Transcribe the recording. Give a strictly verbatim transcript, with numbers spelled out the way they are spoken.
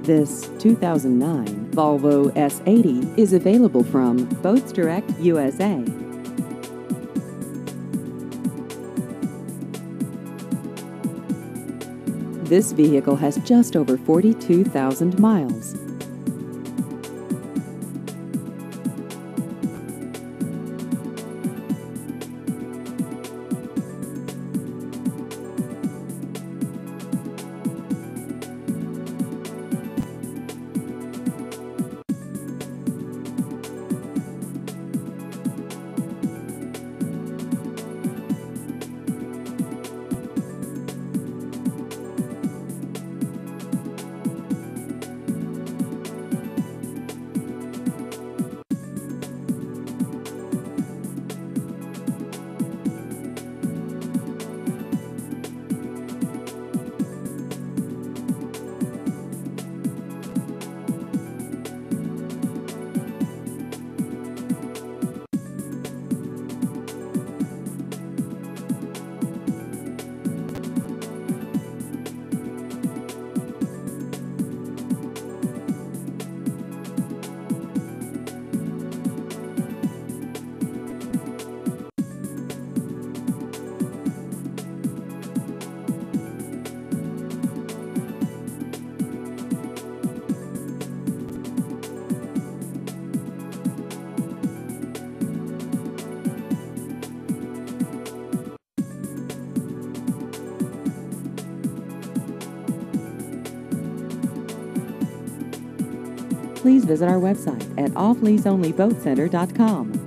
This two thousand nine Volvo S eighty is available from Boats Direct U S A. This vehicle has just over forty-two thousand miles. Please visit our website at off lease only boat center dot com.